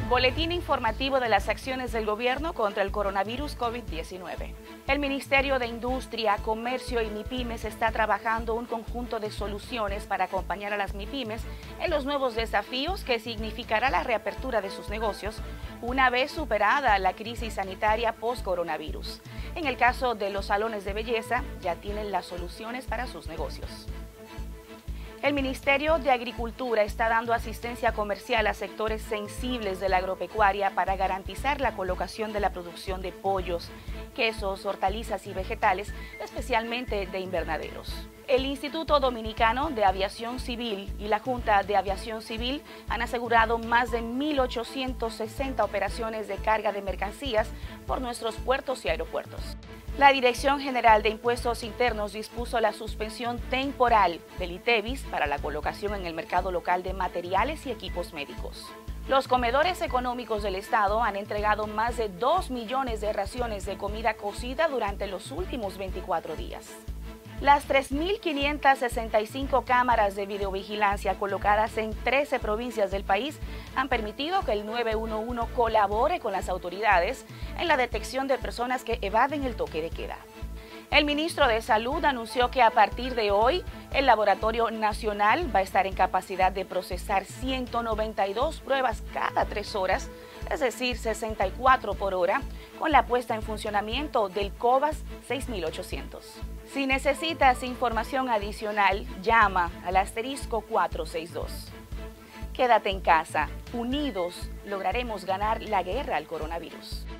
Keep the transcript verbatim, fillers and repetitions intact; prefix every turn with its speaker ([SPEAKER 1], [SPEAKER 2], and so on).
[SPEAKER 1] Boletín informativo de las acciones del gobierno contra el coronavirus COVID diecinueve. El Ministerio de Industria, Comercio y MIPYMES está trabajando un conjunto de soluciones para acompañar a las MIPYMES en los nuevos desafíos que significará la reapertura de sus negocios una vez superada la crisis sanitaria post-coronavirus. En el caso de los salones de belleza, ya tienen las soluciones para sus negocios. El Ministerio de Agricultura está dando asistencia comercial a sectores sensibles de la agropecuaria para garantizar la colocación de la producción de pollos, quesos, hortalizas y vegetales, especialmente de invernaderos. El Instituto Dominicano de Aviación Civil y la Junta de Aviación Civil han asegurado más de mil ochocientas sesenta operaciones de carga de mercancías por nuestros puertos y aeropuertos. La Dirección General de Impuestos Internos dispuso la suspensión temporal del ITEVIS para la colocación en el mercado local de materiales y equipos médicos. Los comedores económicos del Estado han entregado más de dos millones de raciones de comida cocida durante los últimos veinticuatro días. Las tres mil quinientas sesenta y cinco cámaras de videovigilancia colocadas en trece provincias del país han permitido que el nueve uno uno colabore con las autoridades en la detección de personas que evaden el toque de queda. El ministro de Salud anunció que a partir de hoy el Laboratorio Nacional va a estar en capacidad de procesar ciento noventa y dos pruebas cada tres horas, es decir, sesenta y cuatro por hora, con la puesta en funcionamiento del COVAS seis mil ochocientos. Si necesitas información adicional, llama al asterisco cuatrocientos sesenta y dos. Quédate en casa, unidos lograremos ganar la guerra al coronavirus.